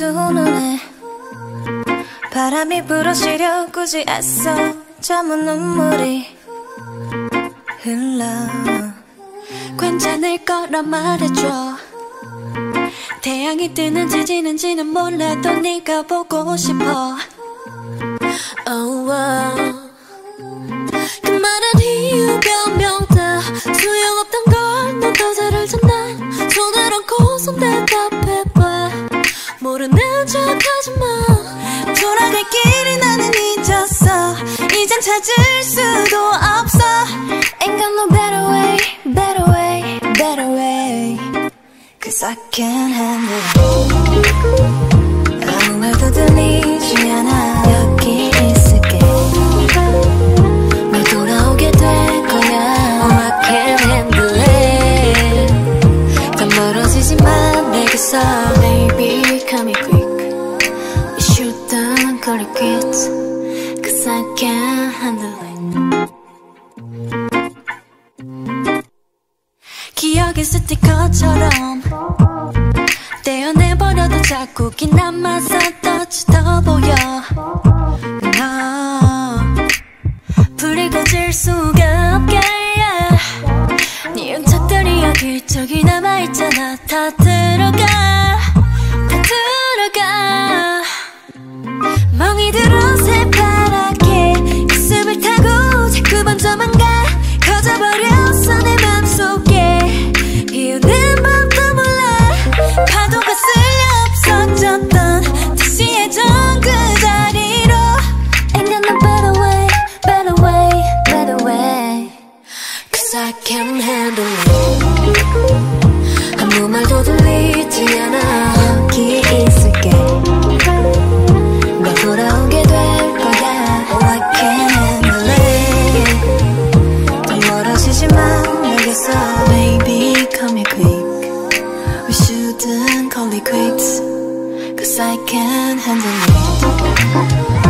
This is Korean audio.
두 눈에 바람이 불어시려 굳이 애써 잠은 눈물이 흘러. 괜찮을 거라 말해줘. 태양이 뜨는지 지는지는 몰라도 네가 보고 싶어. Oh, wow. 그 많은 이유 변명 다 소용없던 걸 넌 더 잘 알잖아. 손을 얹고 손 대답해봐. 모르는 척 하지마. 돌아갈 길을 나는 잊었어. 이젠 찾을 수도 없어. Ain't got no better way, better way, better way. Cause I can't handle it. 아무 말도 들리지 않아. 여기 있을게. 널 돌아오게 될 거야. Oh, I can't handle it. 더 멀어지지만 내게서 Baby, come here quick. You shouldn't call it quits. Cause I can't handle it. 기억의 스티커처럼 떼어내버려도 자꾸 긴 남아서 떠 보여. 너 불이 꺼질 수가 없게 yeah. 네 흔적들이 여기저기 남아있잖아. 다 들어가 다 들어가. 멍이 들어 새파랗게 가슴을 타고 자꾸 번져만 가. 커져버렸어 내 맘속에. 비오는 밤도 몰라. 파도가 쓸려 없어졌던 다시 예전 그 자리로. Ain't got no better way, better way, better way. Cause I can't handle it. 아무 말도 들리지 않아. 여기 있을게. 널 돌아오게 될 거야. Oh, I can't handle it. 더 멀어지지만 내게서 Baby, come here quick. We shouldn't call it quits. Cause I can't handle it.